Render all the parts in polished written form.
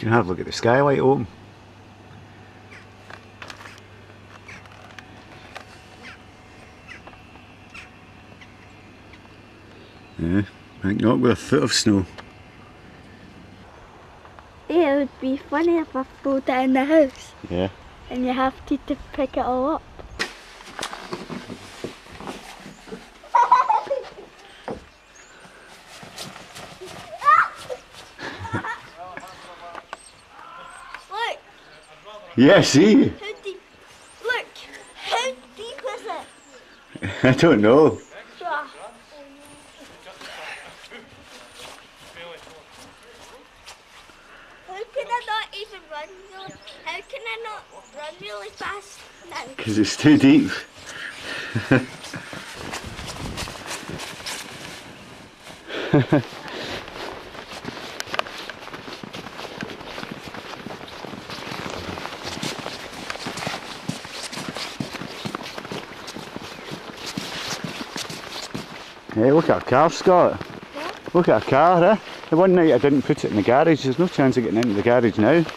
can have a look at the skylight open. Yeah, I think not with a foot of snow. Yeah, it would be funny if I pulled it in the house. Yeah. And you have to pick it all up. Look! Yeah, see? How deep? Look! How deep is it? I don't know. How can I not even run really? How can I not run really fast now? Because it's too deep. Hey, look at our car, Scott. Yeah? Look at our car, eh? The one night I didn't put it in the garage, there's no chance of getting into the garage now.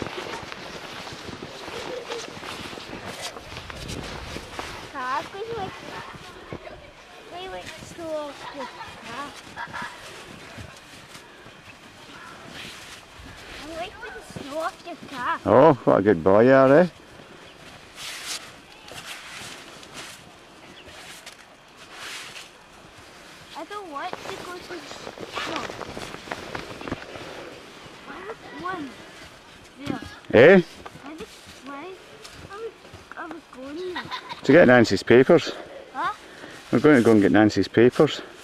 Oh, what a good boy you are, eh? I don't want to go to no. I have one there. Eh? I was going there. To get Nancy's papers. Huh? We're going to go and get Nancy's papers.